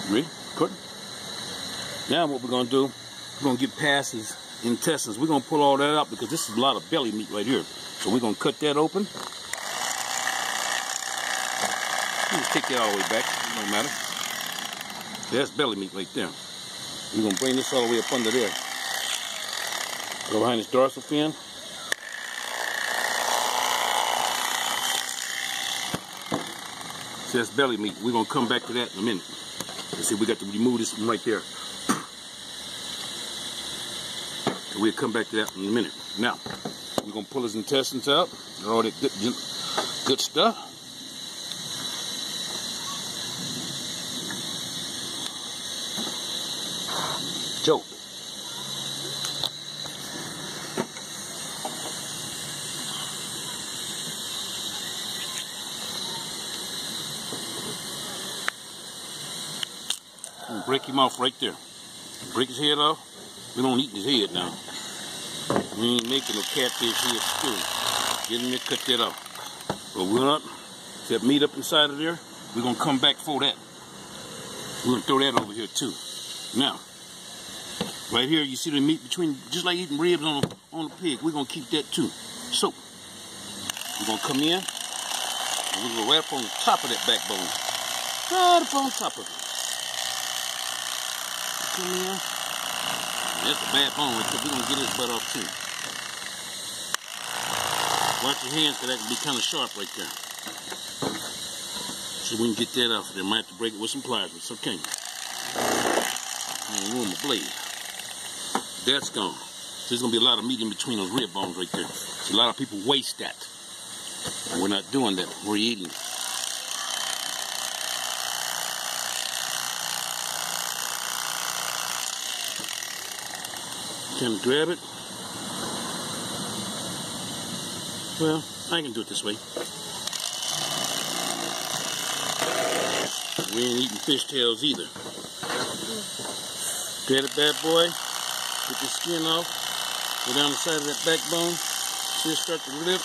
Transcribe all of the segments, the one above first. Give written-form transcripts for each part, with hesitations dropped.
Ready? Cutting. Now what we're going to do, we're going to get past his intestines. We're going to pull all that out because this is a lot of belly meat right here. So we're going to cut that open. Just take that all the way back. It don't matter. That's belly meat right there. We're going to bring this all the way up under there. Go behind his dorsal fin. So that's belly meat. We're going to come back to that in a minute. Let's see, we got to remove this one right there. So we'll come back to that in a minute. Now, we're going to pull his intestines out. All that good stuff. Joe. Break him off right there. Break his head off. We don't eat his head now. We ain't making no catfish head stew. Get in there, cut that off. But we're up. That meat up inside of there. We're gonna come back for that. We're gonna throw that over here too. Now, right here you see the meat between, just like eating ribs on a pig. We're gonna keep that too. So we're gonna come in and we're gonna wrap on the top of that backbone. Right up on top of it. Come in. That's a bad bone right there. We're gonna get his butt off too. Watch your hands, because that can be kind of sharp right there. So we can get that off there. Might have to break it with some pliers. It's okay. I ain't ruin my blade. That's gone. So there's gonna be a lot of meat in between those rib bones right there. So a lot of people waste that. And we're not doing that. We're eating. Can grab it. Well, I can do it this way. We ain't eating fishtails either. Grab it, bad boy. Get the skin off. Go down the side of that backbone. See it start to lip.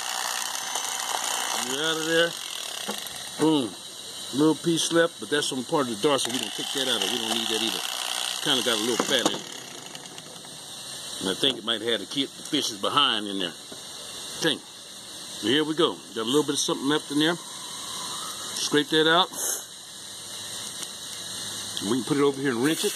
You're out of there. Boom. Little piece left, but that's on part of the dorsal. We don't take that out of it. We don't need that either. It's kind of got a little fat in it. And I think it might have to keep the fishes behind in there. Okay, so here we go. Got a little bit of something left in there. Scrape that out. And we can put it over here and rinse it.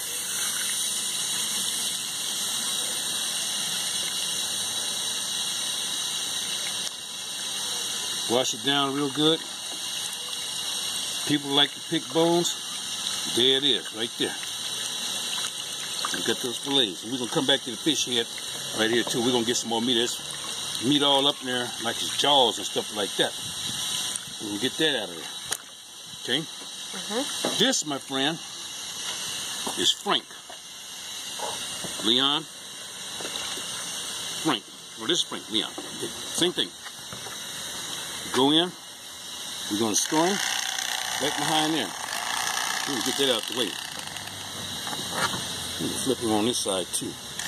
Wash it down real good. People like to pick bones. There it is, right there. We got those fillets. And we're going to come back to the fish head right here too. We're going to get some more meat. There's meat all up in there, like his jaws and stuff like that. We're going to get that out of there. Okay? This, my friend, is Frank. Leon. Frank. Well, this is Frank. Leon. Okay. Same thing. Go in. We're going to store him right behind there. We're going to get that out the way. Flip him on this side too.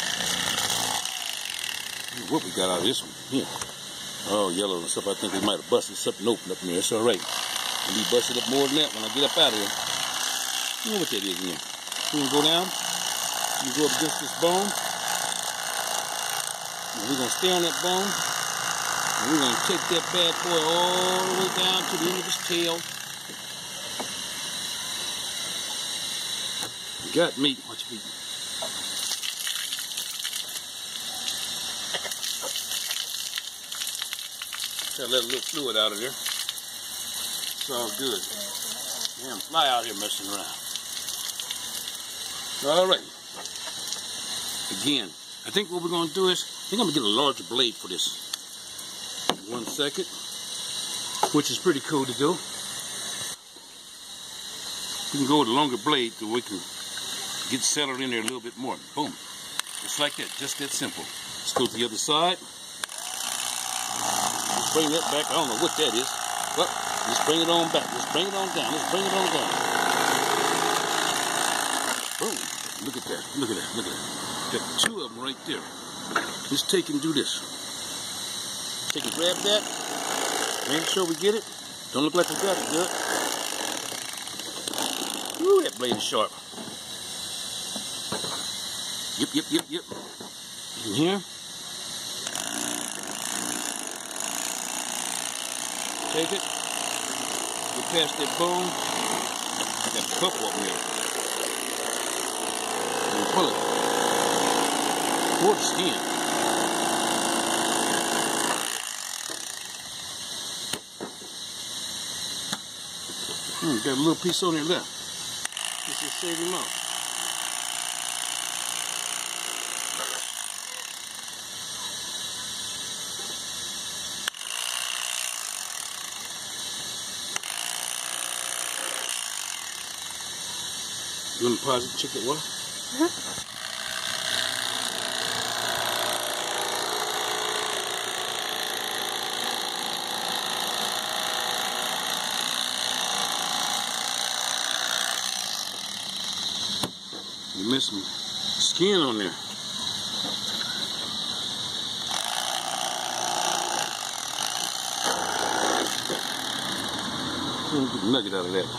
What we got out of this one? Here. Oh, yellow and stuff. I think we might have busted something open up in there. It's all right. We'll be busted up more than that when I get up out of here. You know what that is in there. We're going to go down. You go up against this bone. And we're going to stay on that bone. And we're going to take that bad boy all the way down to the end of his tail. You got meat. Watch your feet. Gotta let a little fluid out of there. It's all good. Damn fly out here messing around. All right. Again, I think what we're going to do is, I think I'm going to get a larger blade for this. 1 second. Which is pretty cool to do. We can go with a longer blade so we can get settled in there a little bit more. Boom. Just like that. Just that simple. Let's go to the other side. Let's bring that back. I don't know what that is. But let's bring it on back. Let's bring it on down. Let's bring it on down. Boom. Look at that. Look at that. Look at that. Got 2 of them right there. Let's take and do this. Take and grab that. Make sure we get it. Don't look like we got it good. Ooh, that blade is sharp. Yep. In here. Take it. Get past that bone. Got the puff up there. And pull it. Toward the skin. Got a little piece on there left. This will save him out. You want to pause it and check that water? You missed some skin on there. Get the nugget out of that.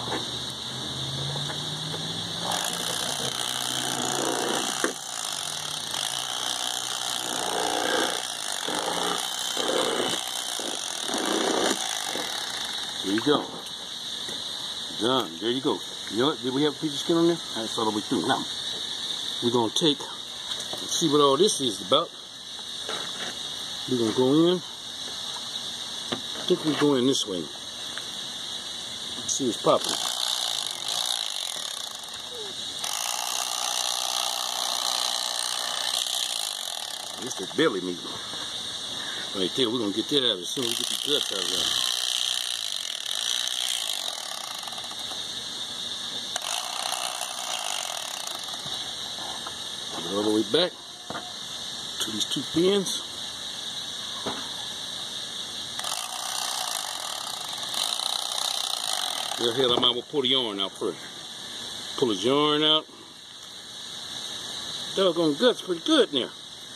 There you go. Done. There you go. You know what? Did we have a piece of skin on there? That's all the way through. Now, we're going to take and see what all this is about. We're going to go in. I think we go in this way. Let's see what's popping. This is belly meat. Right there. We're going to get that out as soon as we get the guts out of there. All the way back to these two pins. Go ahead, I might as well pull the yarn out first. Pull his yarn out. Doggone guts pretty good in there.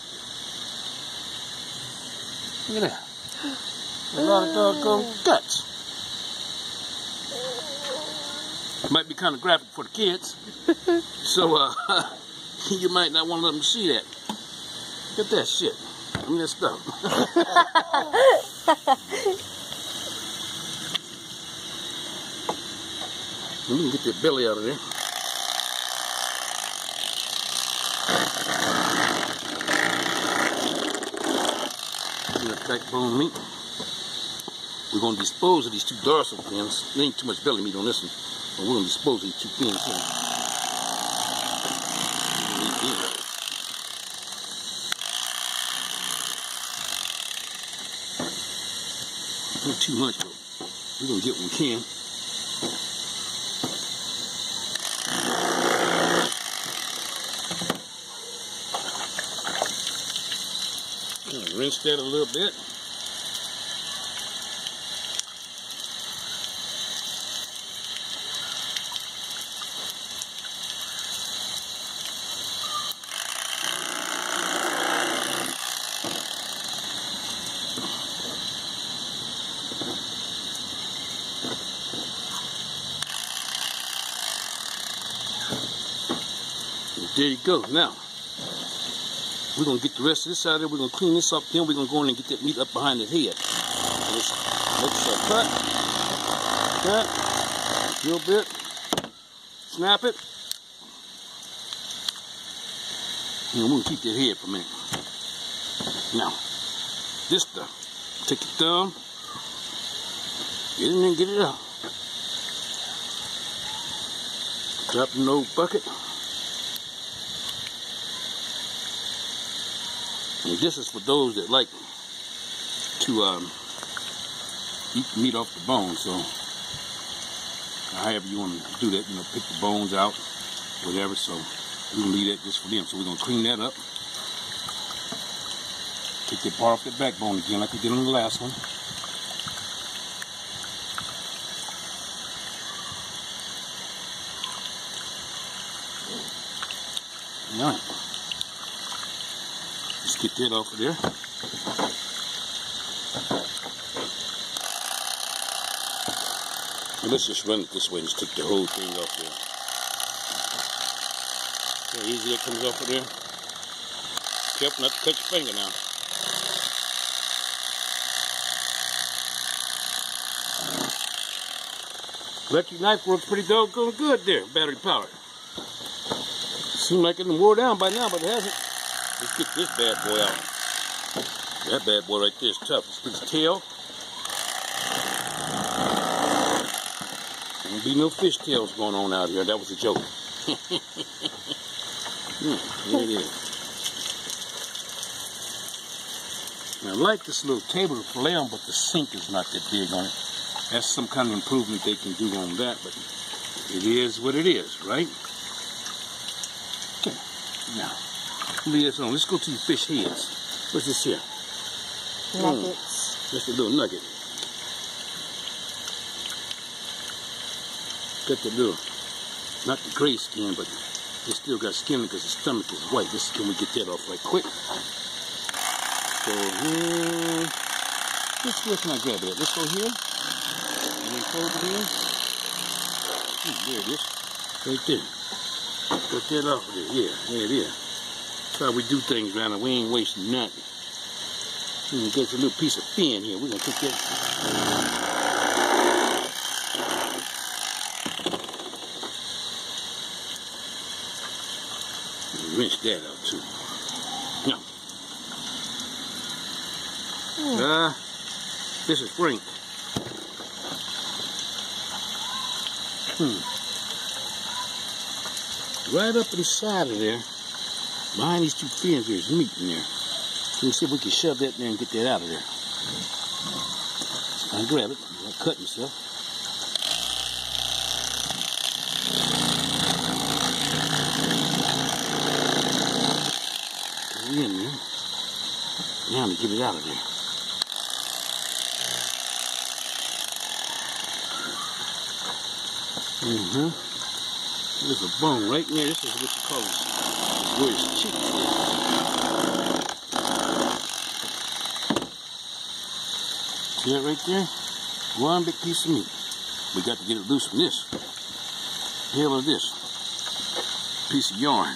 Look at that. A lot of doggone guts. Might be kind of graphic for the kids. So, you might not want to let them see that. Look at that shit. I mean, that stuff. We can get that belly out of there. That backbone meat. We're going to dispose of these two dorsal fins. There ain't too much belly meat on this one, but we're going to dispose of these two fins here. Not too much, but we're going to get what we can. Rinse that a little bit. There you go. Now, we're going to get the rest of this out of there. We're going to clean this up. Then we're going to go in and get that meat up behind his head. Let's make sure cut. Cut. A little bit. Snap it. And we're going to keep that head for a minute. Now, this stuff. Take your thumb. Get in there and get it out. Drop in the old bucket. And this is for those that like to eat the meat off the bone. So, however you want to do that, pick the bones out, whatever. So, we're going to leave that just for them. So, we're going to clean that up. Take that part off that backbone again, like we did on the last one. All right. Let's get that off of there. And let's just run it this way and just take the whole thing off there. So easy it comes off of there. Careful not to cut your finger now. Electric knife works pretty doggone good there, battery powered. Seems like it wore down by now, but it hasn't. Let's get this bad boy out. That bad boy right there is tough. Let's get his tail. There won't be no fish tails going on out here. That was a joke. There it is. I like this little table to play on, but the sink is not that big on it. That's some kind of improvement they can do on that, but it is what it is, right? Okay, now, leave this on. Let's go to the fish heads. What's this here? Nuggets. Just a little nugget. Got the little, not the gray skin, but it still got skin because the stomach is white. Can we get that off right quick? So here, where can I grab it at? Let's go here. And then fold it in. There it is. Right there. Got that off of there. Yeah, there it is. That's how we do things around here. We ain't wasting nothing. And get a little piece of fin here. We're going to take that. Rinse that out too. Now. This is Frank. Right up inside of there, behind these two fins, there's meat in there. So let's see if we can shove that in there and get that out of there. Just gonna grab it. I'm gonna cut myself. Put it in there. Now to get it out of there. There's a bone right in there. This is what you call it. Where his cheeks is. See that right there? One big piece of meat. We got to get it loose from this. Hell of this. Piece of yarn.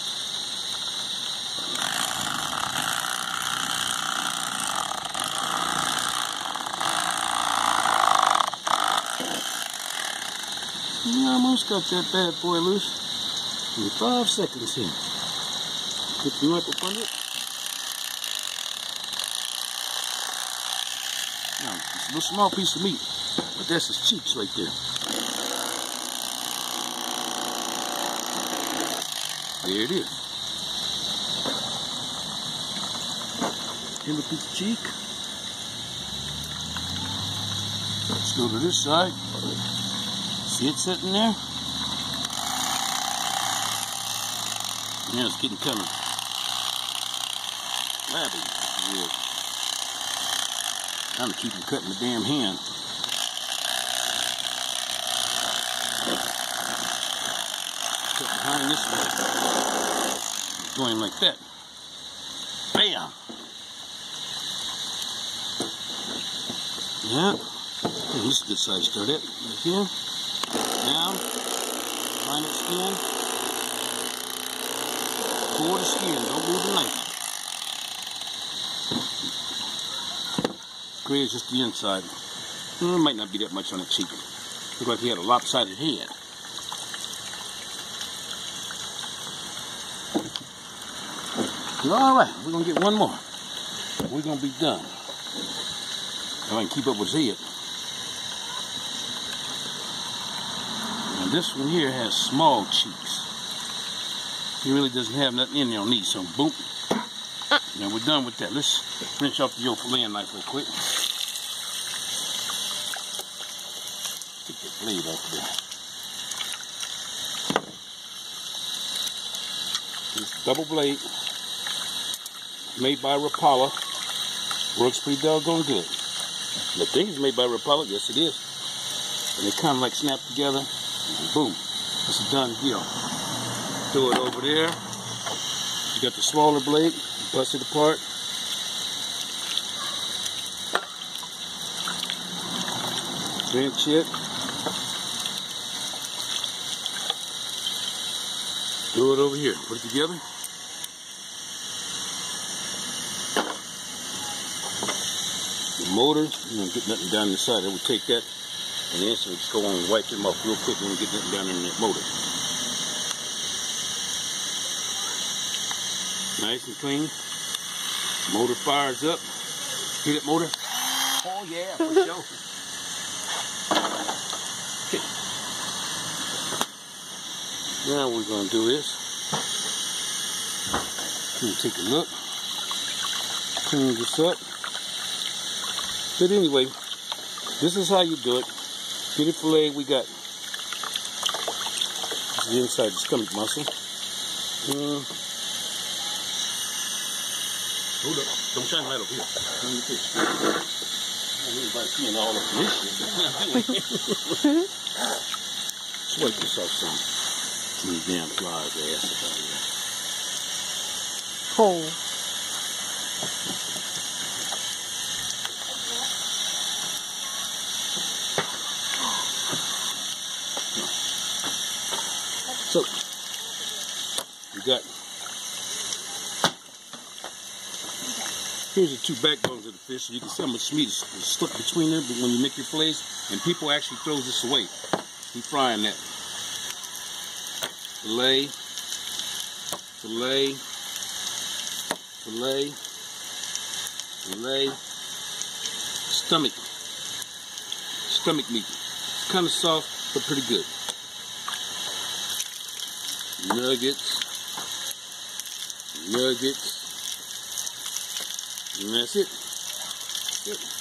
You almost got that bad boy loose in 5 seconds here. Get the knife up under it. Now, it's a little small piece of meat, but that's his cheeks right there. There it is. Here's a piece of cheek. Let's go to this side. See it sitting there? Yeah, it's getting coming. Flabby. Yeah. Trying to keep him cutting the damn hand. Cut behind this one. Going like that. Bam! Yeah. This is a good size start at right here. Down, find that skin, pour the skin, don't move the knife. Gray is just the inside. There might not be that much on the cheek. Looks like he had a lopsided head. Alright, we're going to get one more. We're going to be done. If I can keep up with his head. This one here has small cheeks. He really doesn't have nothing in there on these, so boom. Now we're done with that. Let's rinse off the old filleting knife real quick. Take that blade off there. This double blade, made by Rapala. Works pretty doggone good. The thing is made by Rapala, yes it is. And they kind of like snap together. Boom. It's a done deal. Throw it over there. You got the smaller blade. Bust it apart. Pinch it. Throw it over here. Put it together. The motor, you don't get nothing down inside. It would take that and instantly just go on and wipe them off real quick. You don't get nothing down in that motor. Nice and clean. Motor fires up. Hear that motor? Oh yeah, for sure. Okay. Now what we're going to do is take a look, clean this up. But anyway, this is how you do it. Get it filleted. We got the inside the stomach muscle. Hold up. Don't shine light over here. Turn the fish. I don't need anybody seeing all of this shit. Swipe this off some. These damn flies, ass out here. Hole. So, you got, here's the two backbones of the fish. So you can see how much meat is stuck between them when you make your fillets. And people actually throw this away. We frying that. Fillet, fillet, fillet, fillet, stomach meat. It's kind of soft, but pretty good. Nuggets, and that's it. Yep.